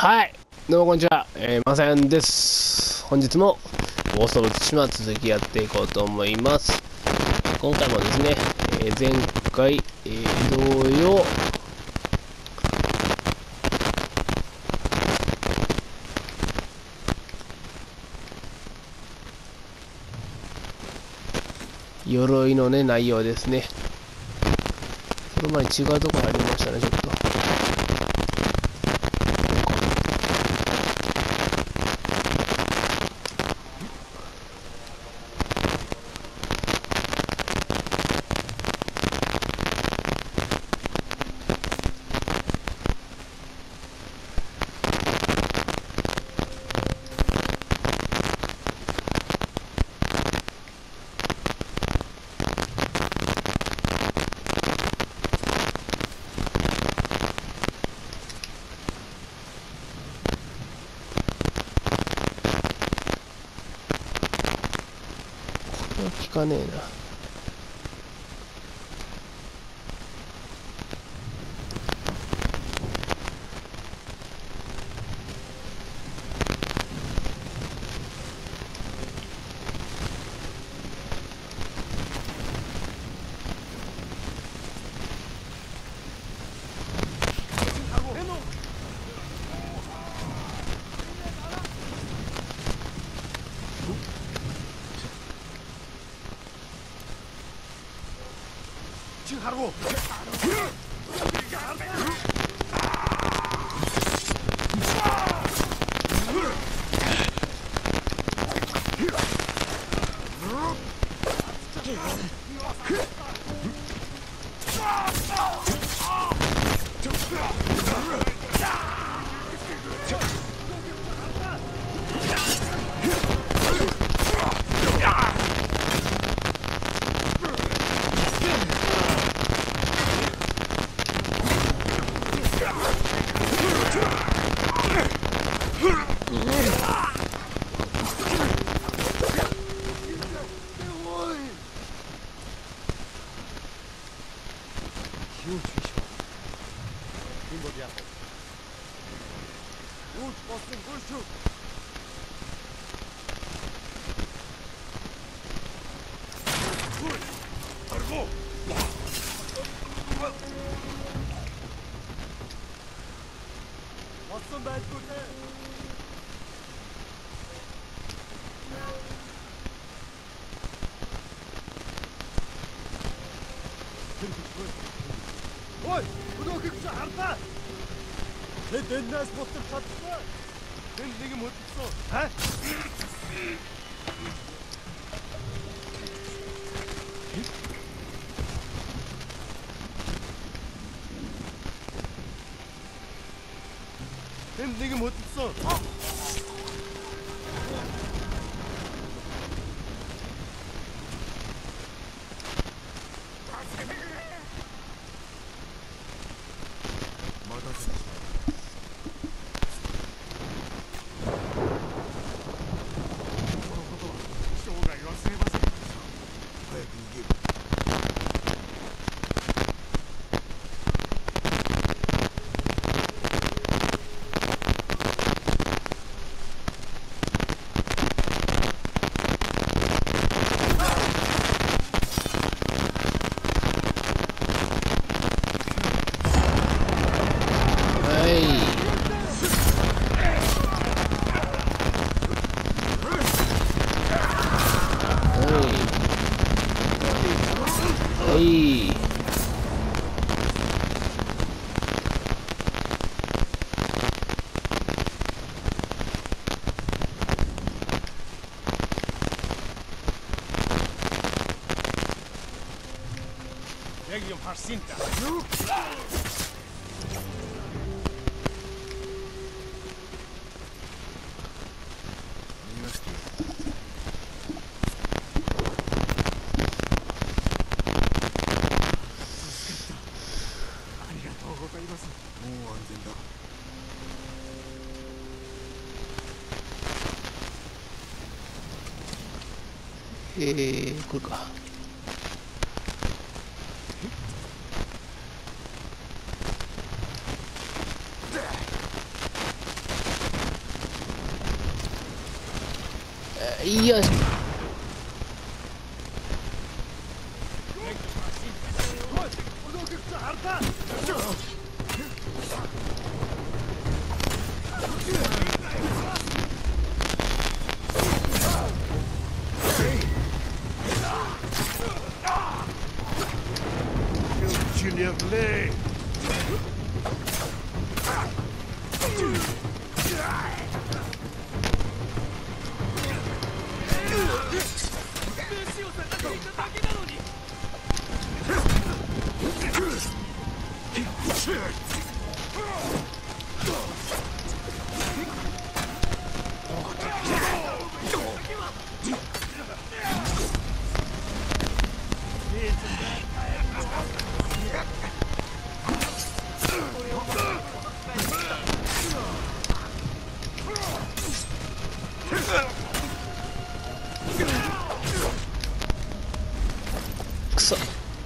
はい、どうもこんにちは、まさやんです。本日もゴースト・オブ・ツシマ続きやっていこうと思います。今回もですね、前回、同様鎧のね内容ですね。その前に違うとこ入りましたね。ちょっと効かねえな。 하라고. Ой, өнөөхийг чи харлаа. Тэд энэс бутар чадсан. Тэнд нэг юм хөдөлсөн. Хаа? Тэнд нэг юм хөдөлсөн. Яг юм харсан та. これか。 よし。くそ。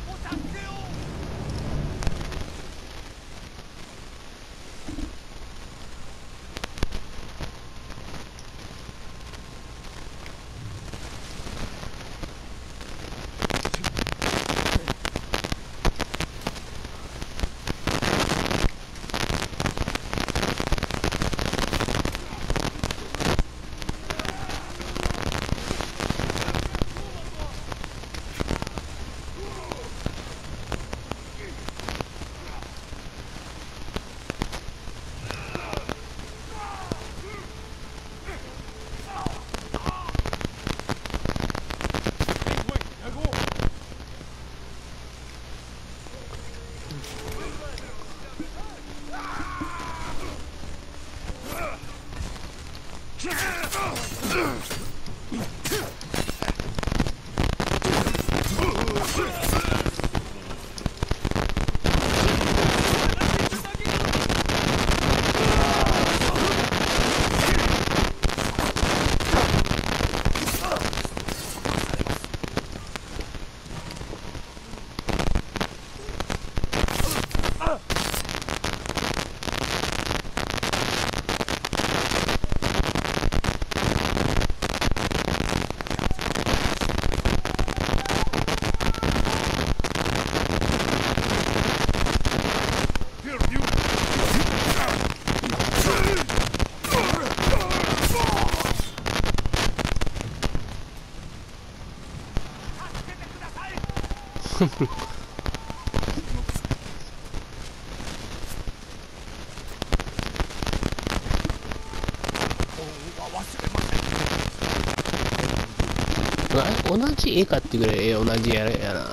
同じ絵かってぐらい同じやな。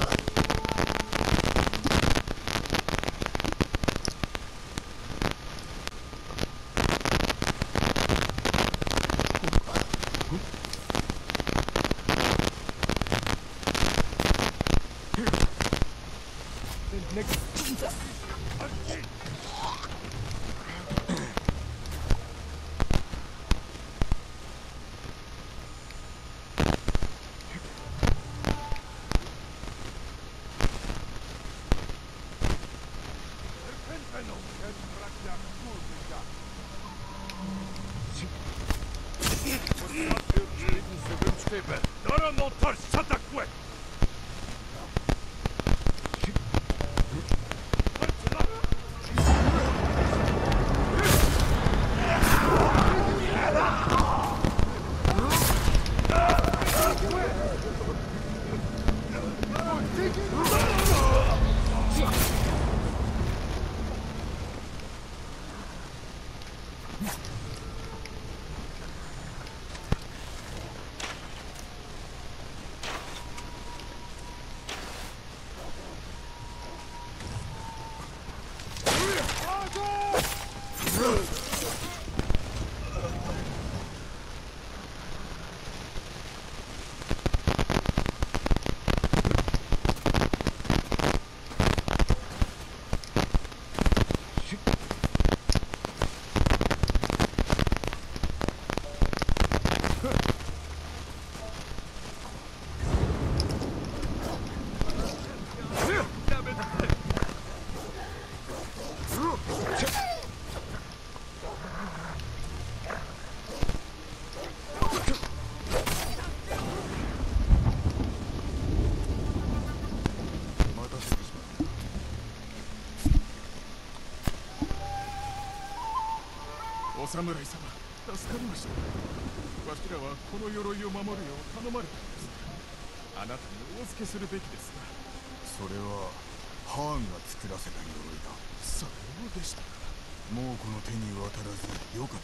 侍様、助かりました。わしらはこの鎧を守るよう頼まれたのです。あなたにお付けするべきですが。 それはハーンが作らせた鎧だ。 そうでしたか。 もうこの手に渡らずよかった。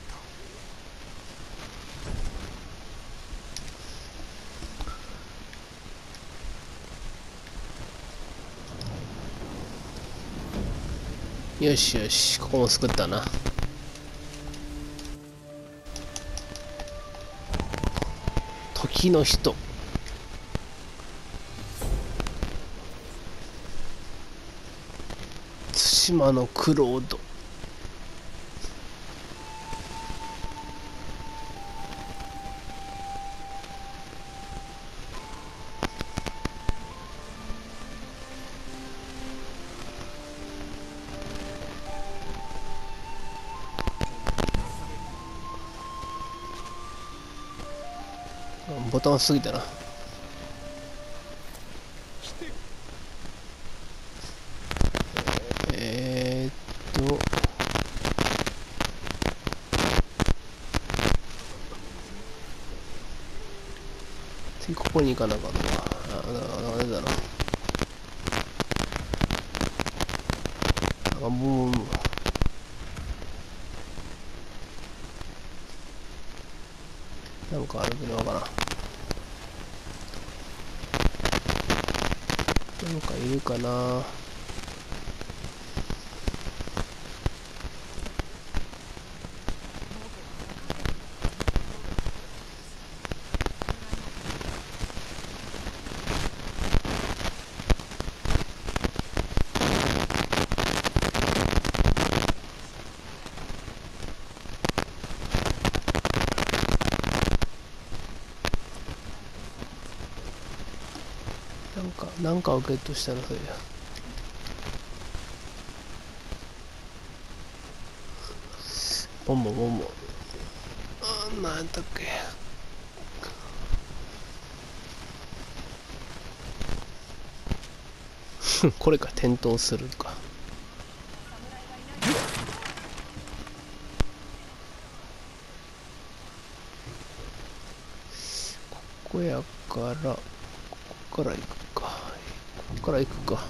よしよし、ここも作ったな。時の人。対馬のクロード。ボタン押しすぎたな。次ここに行かなかった。あれだな。ブーン。なんかあるけどわからん。なんかいるかな。なんかをゲットしたらそれや。ボンボンボンボン。なんやったっけ。これか、転倒するか。ここやから、ここから行くか。ここから行くか。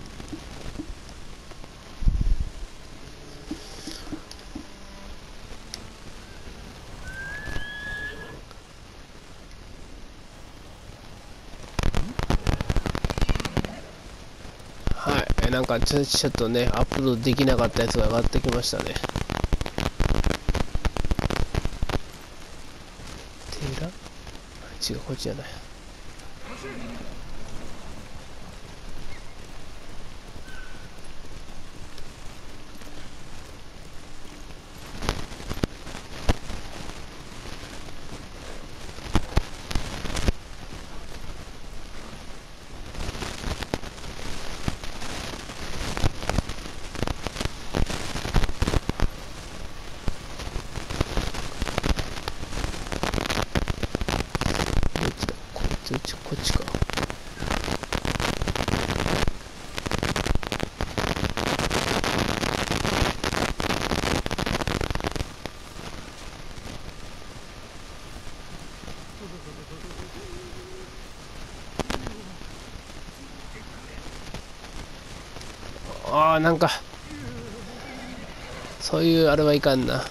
はい、なんかちょっとね、アップロードできなかったやつが上がってきましたね。テラ？違う、こっちじゃない。こっちか。ああ、なんかそういうあれはいかんな。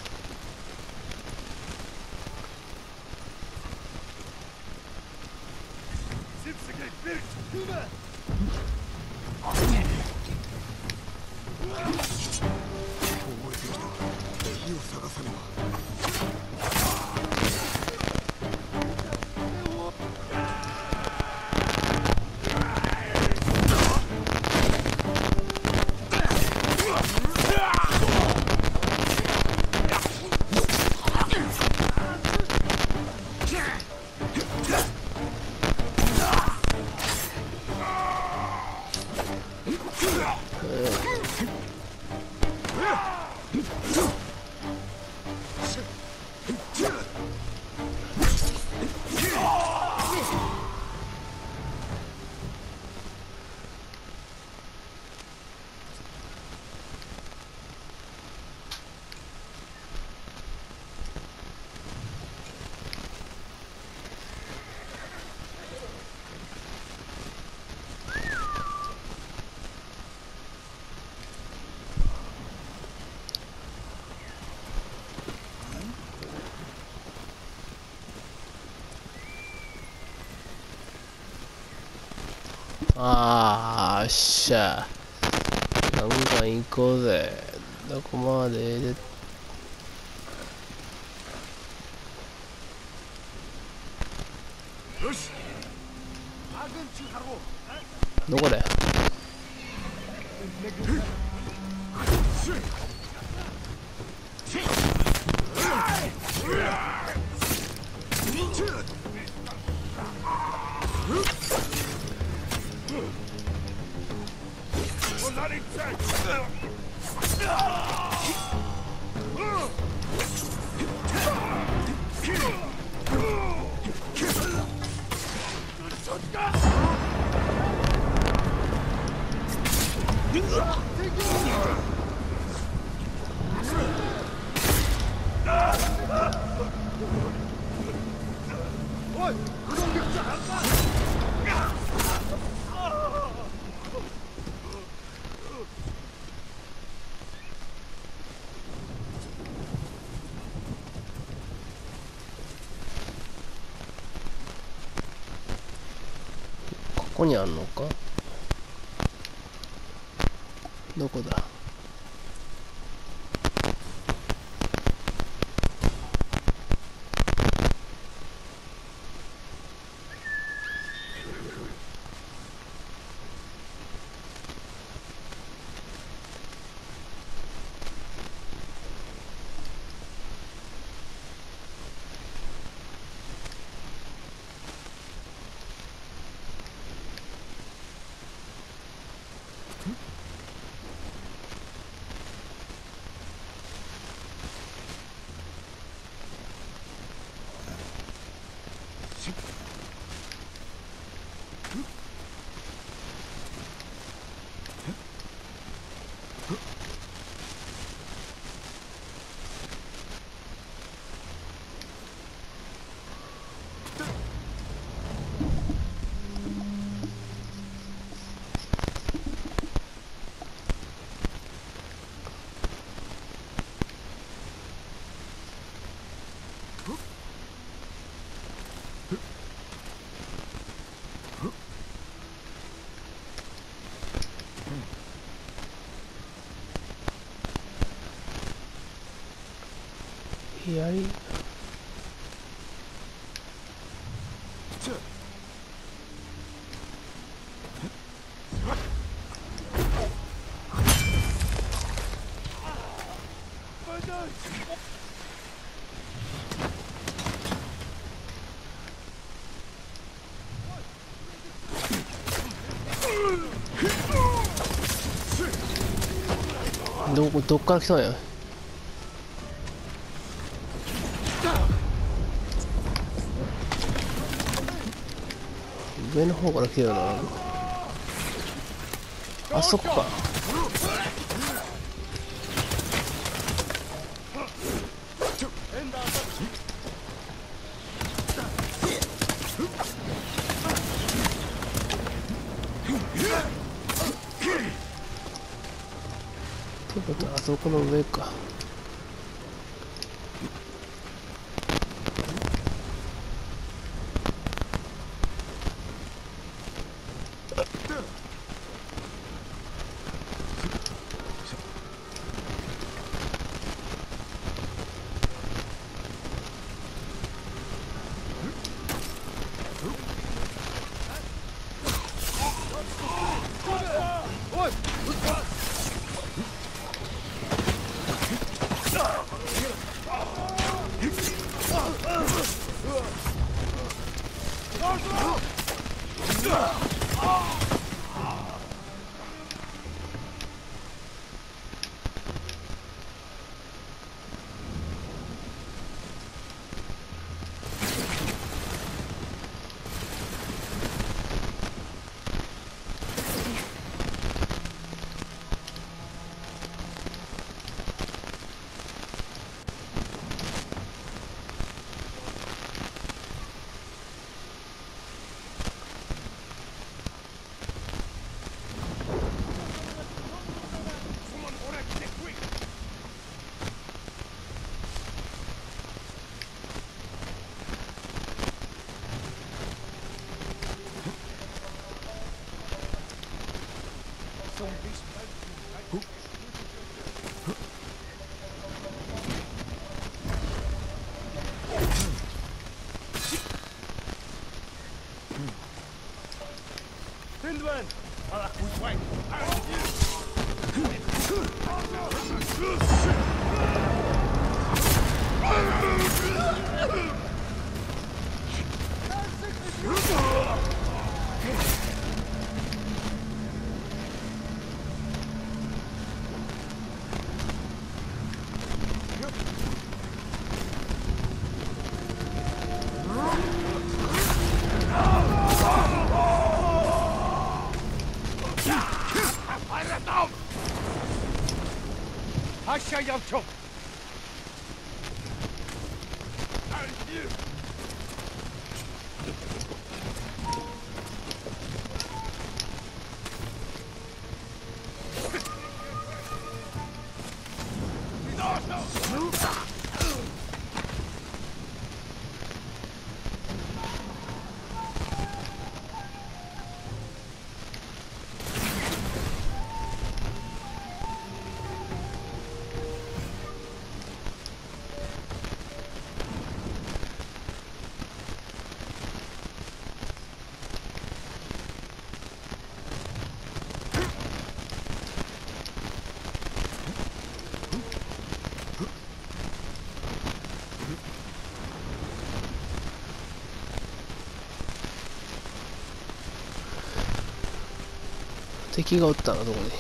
あー、っしゃ。ガンガン行こうぜ。どこまでで。 よし。 どこで？ここにあんのか？どこだ？左？どっから来たんや？上の方から来てるな。あそこか。ってことはあそこの上か。 敵がおったな、どこに。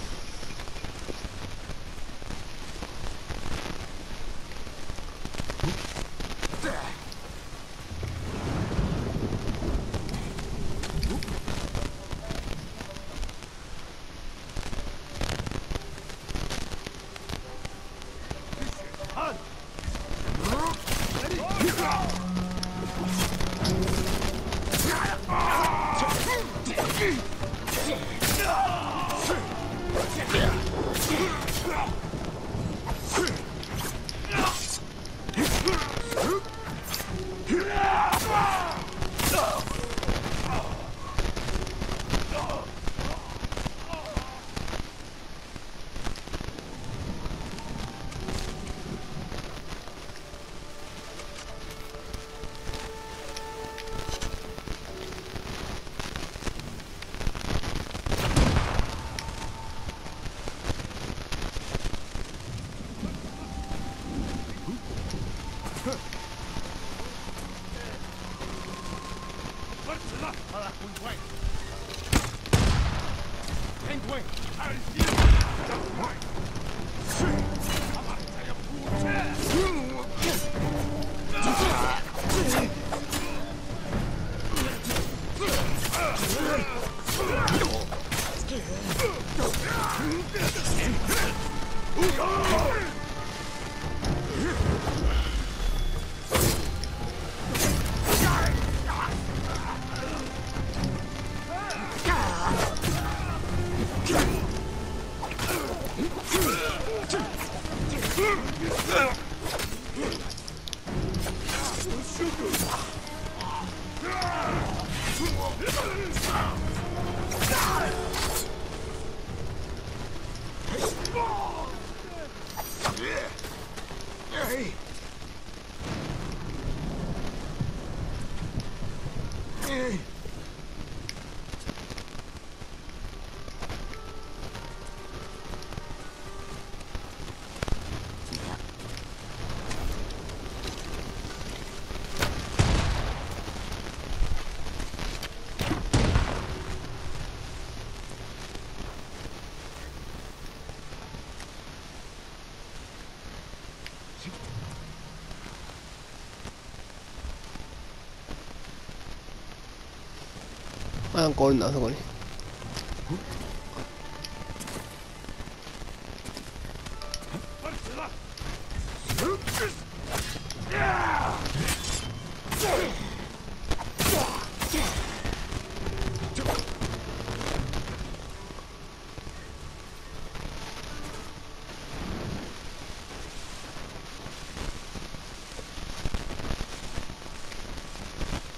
なんかおるな、あそこに。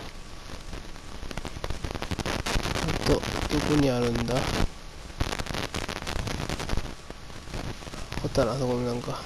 どこにあるんだ。 ったな、そこになんか。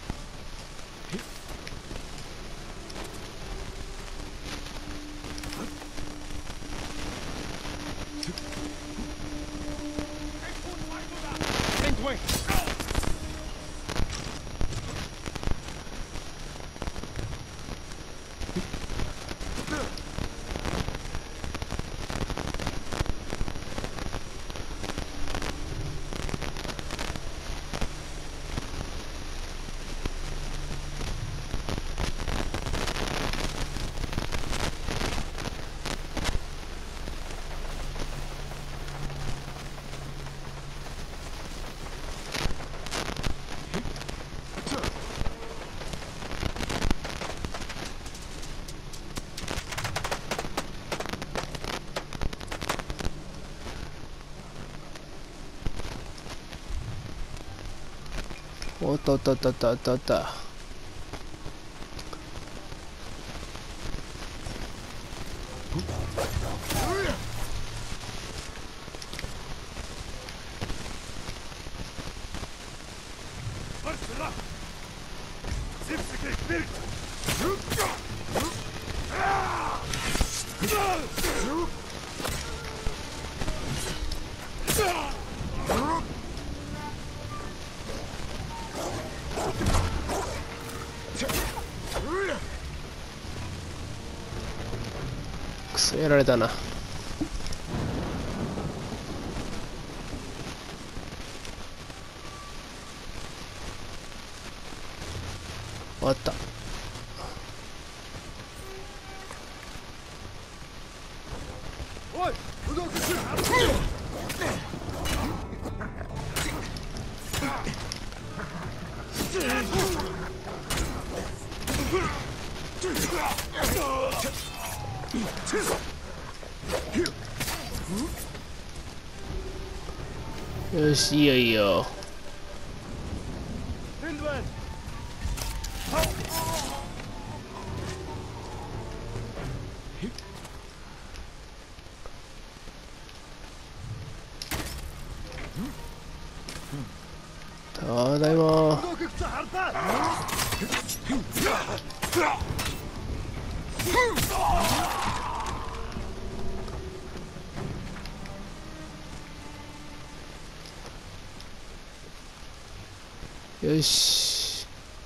おっとっとっとっとっとっと。くそやられたな。終わった。 おい、動くし。 よし、いいよいいよ。ただいま。よし。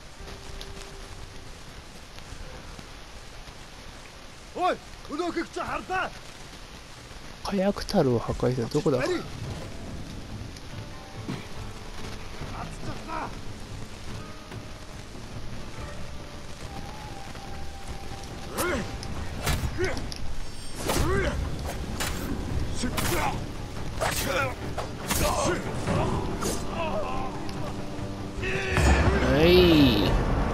おい、動く口はた。 火薬樽を破壊したどこだ。はい。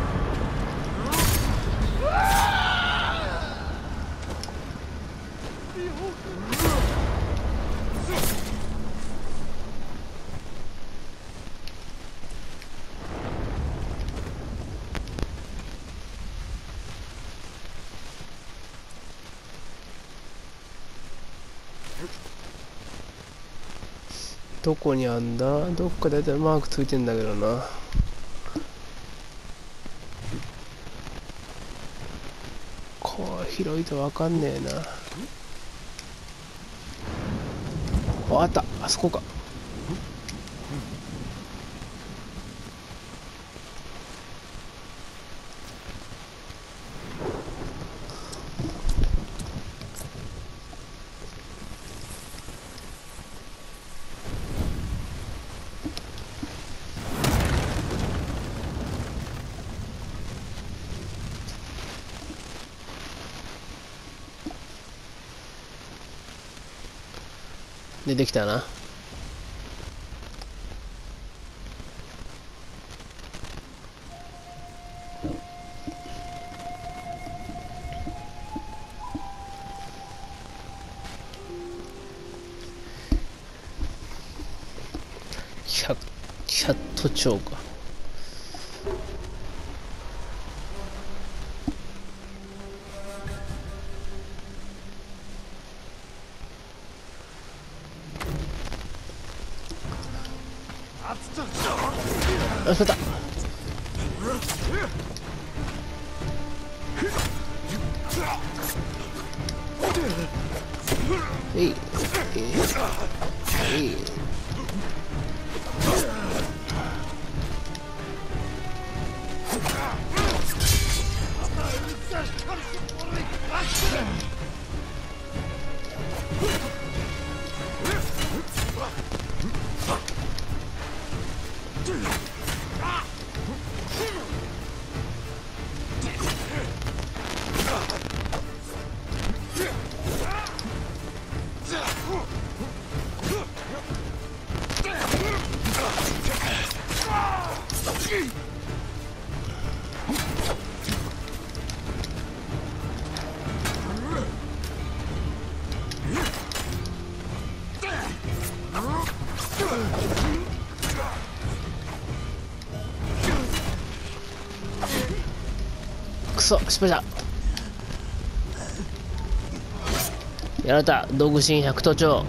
どこにあんだ。どっかだいたいマークついてんだけどな。こう広いとわかんねえな。あった、あそこか。出てきたな。キャット町か。 あ、しまった。えいえい。くそ、失敗した。やられた。道具神百頭鳥。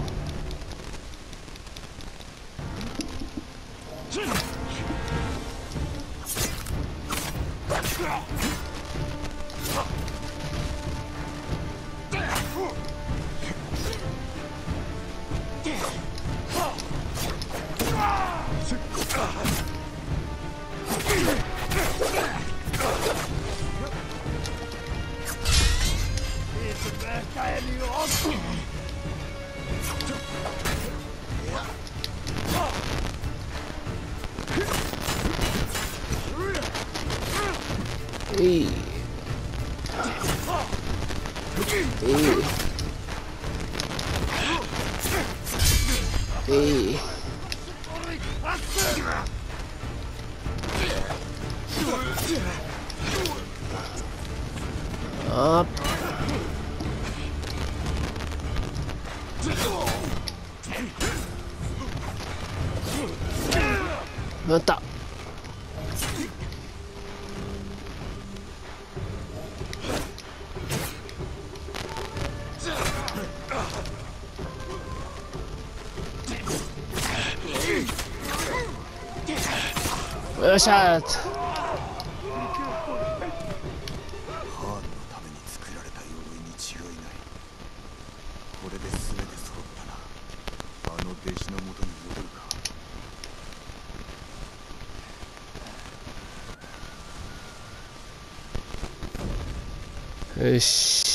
えいあーなった。よっしゃー。 ハーンのために作られた鎧に違いない。これで全て揃ったな。あの弟子のもとに戻るか。 よし。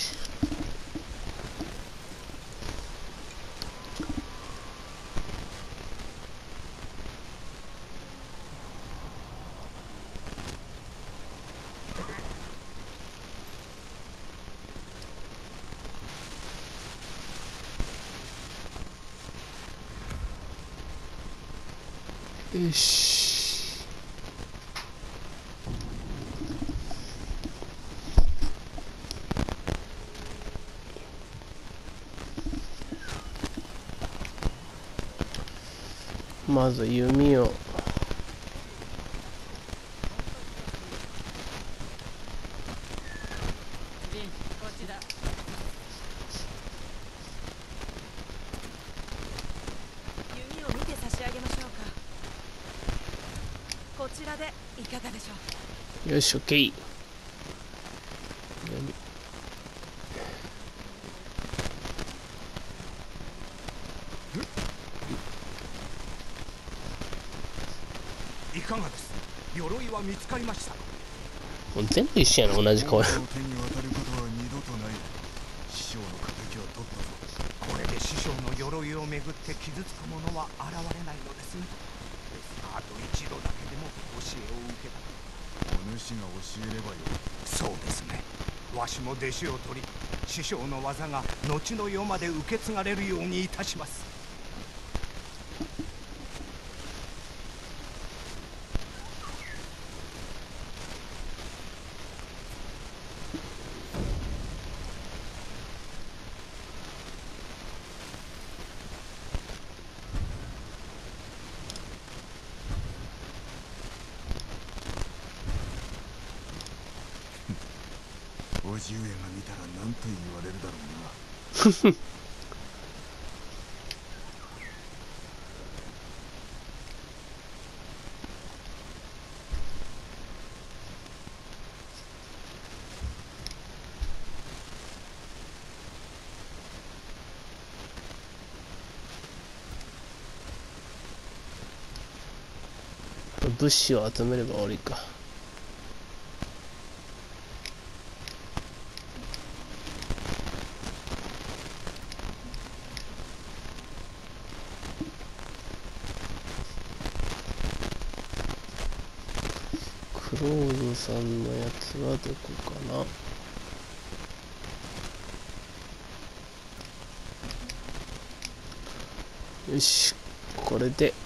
よし。まず弓を。 弓を見て差し上げましょうか。こちらでいかがでしょう。 よし、オッケー。 いかがです。鎧は見つかりました。 もう全部一緒やな、同じ顔。 王の手に渡ることは二度とない。師匠の敵は取ったぞ。 これで師匠の鎧をめぐって傷つく者は現れないのですね。ですがあと一度だけでも教えを受けた。 お主が教えればよい。 そうですね。わしも弟子を取り、師匠の技が後の世まで受け継がれるようにいたします。 叔父上が見たら何と言われるだろうな。 と物資を集めれば終わりか。クローズさんのやつはどこかな。よし、これで、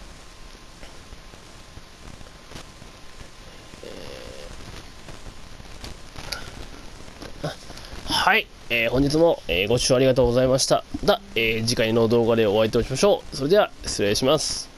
はい、本日も、ご視聴ありがとうございました。次回の動画でお会いいたしましょう。それでは失礼します。